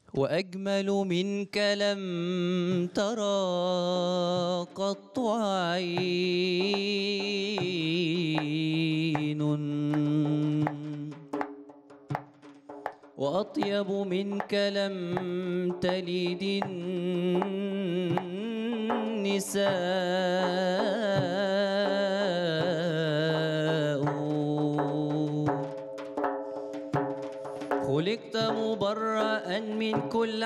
وأجمل منك لم ترى قط عين، وأطيب منك لم تلد النساء. خلقت مبرأ من كل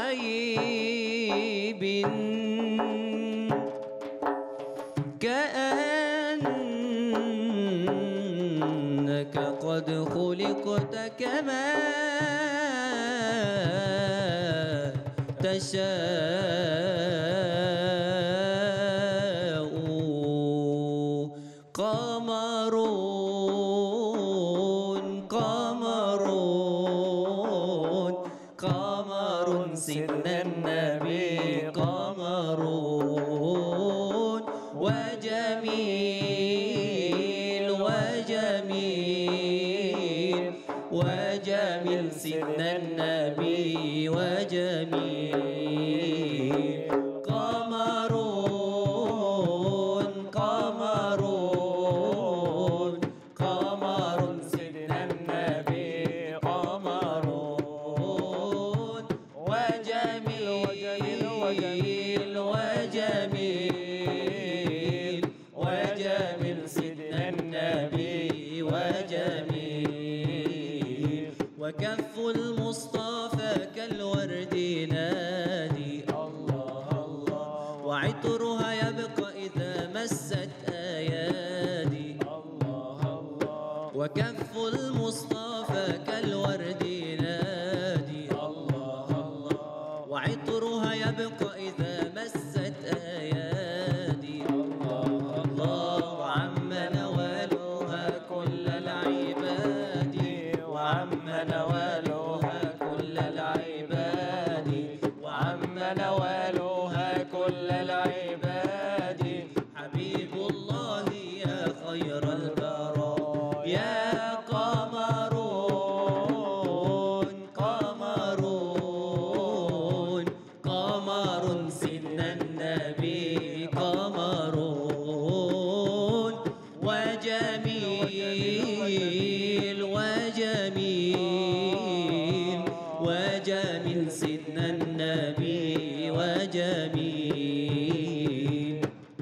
عيب، كأنك قد خلقت كما تشاء. قمرون قمرون قمر سيدنا النبي، قمرون وجميل وجميل وجميل سيدنا النبي وجميل. قمرون قمرون قمر سيدنا النبي، قمرون وجميل وجميل وجميل سيدنا النبي وجميل. وكف المصطفى كالورد نادي، الله الله، وعطرها يبقى إذا مست أيادي، الله الله. وكف المصطفى كالورد نادي، الله الله، وعطرها يبقى إذا مست أيادي، الله الله. وعم نوالها كل العباد، وعم نوالها كل العباد، وعم نوالها كل العباد. حبيب الله يا خير البرايا، يا قمرون قمرون قمر سيدنا النبي، قمرون وجميل وجميل وجميل سيدنا النبي وجميل.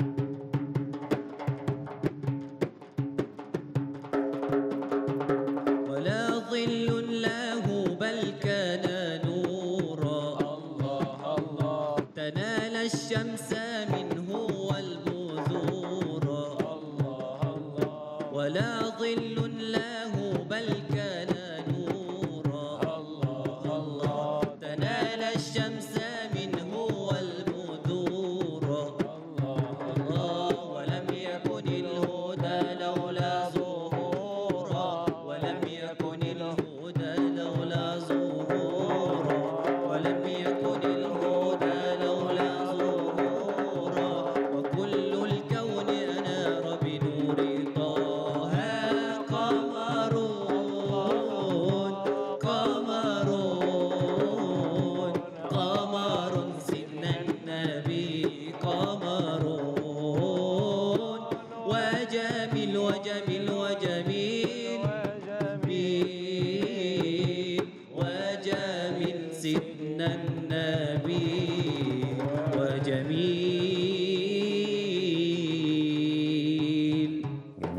ولا ظل له بل كان نورا، الله الله، تنال الشمس منه والبذور، الله الله. ولا ظل له بل كان نورا، الله الله، تنال الشمس منه والبذور، الله الله. ولم يكن الهدى لولا ظهورا، ولم يكن الهدى لولا ظهورا، ولم يكن الهدى لولا ظهورا. وكل الكون أنار بنور طه، قمرون قمرون قمر سيدنا النبي، قمرون وجميل وجميل وجميل وجميل سيدنا النبي.